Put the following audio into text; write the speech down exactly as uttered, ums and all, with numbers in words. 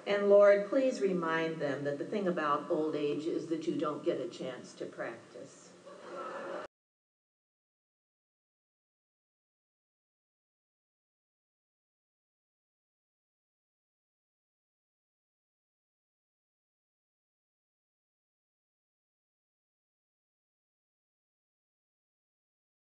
And Lord, please remind them that the thing about old age is that you don't get a chance to practice.